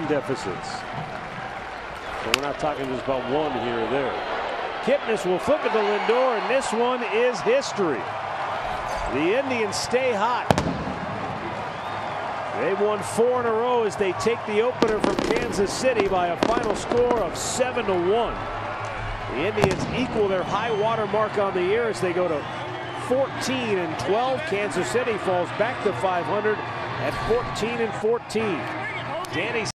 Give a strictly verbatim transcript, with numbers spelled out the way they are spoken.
deficits. So we're not talking just about one here or there. Kipnis will flip it to Lindor, and this one is history. The Indians stay hot. They've won four in a row as they take the opener from Kansas City by a final score of seven to one. The Indians equal their high water mark on the year as they go to fourteen and twelve. Kansas City falls back to five hundred at fourteen and fourteen. Danny